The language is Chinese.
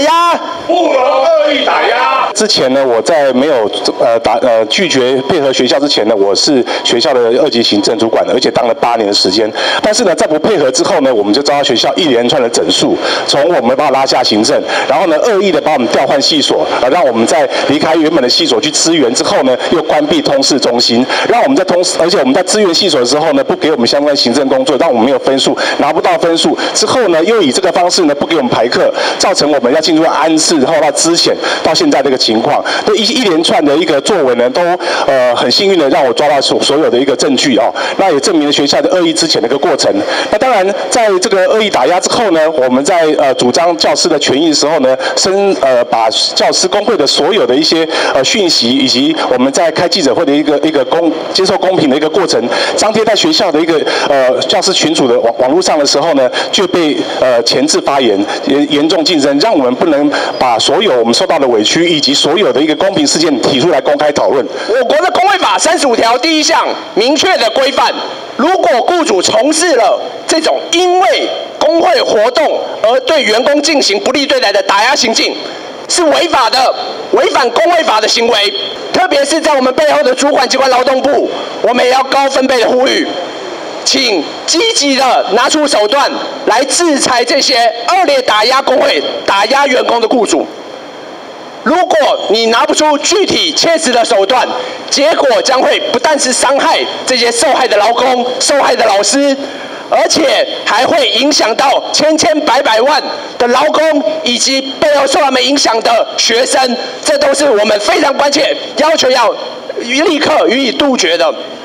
压， 不能恶意打压。 之前呢，我在没有拒绝配合学校之前呢，我是学校的2级行政主管的，而且当了8年的时间。但是呢，在不配合之后呢，我们就遭到学校一连串的整肃，从我们把我拉下行政，然后呢恶意的把我们调换系所，让我们在离开原本的系所去支援之后呢，又关闭通识中心，让我们在而且我们在支援系所的时候呢，不给我们相关行政工作，让我们没有分数，拿不到分数。之后呢，又以这个方式呢，不给我们排课，造成我们要进入安置，然后到资遣，到现在这个情况。这一连串的一个作为呢，都很幸运的让我抓到所有的一个证据哦，那也证明了学校的恶意资遣的一个过程。那当然，在这个恶意打压之后呢，我们在主张教师的权益的时候呢，把教师工会的所有的一些讯息，以及我们在开记者会的一个接受公平的一个过程，张贴在学校的一个教师群组的网络上的时候呢，就被钳制发言，严重竞争，让我们不能把所有我们受到的委屈以及所有的一个公平事件提出来公开讨论。 我国的工会法35条第1项明确的规范，如果雇主从事了这种因为工会活动而对员工进行不利对待的打压行径，是违法的，违反工会法的行为。特别是在我们背后的主管机关劳动部，我们也要高分贝的呼吁，请积极的拿出手段来制裁这些恶劣打压工会、打压员工的雇主。如果你拿不出具体切实的手段，结果将会不但是伤害这些受害的劳工、受害的老师，而且还会影响到千百万的劳工，以及背后受他们影响的学生，这都是我们非常关切、要求要立刻予以杜绝的。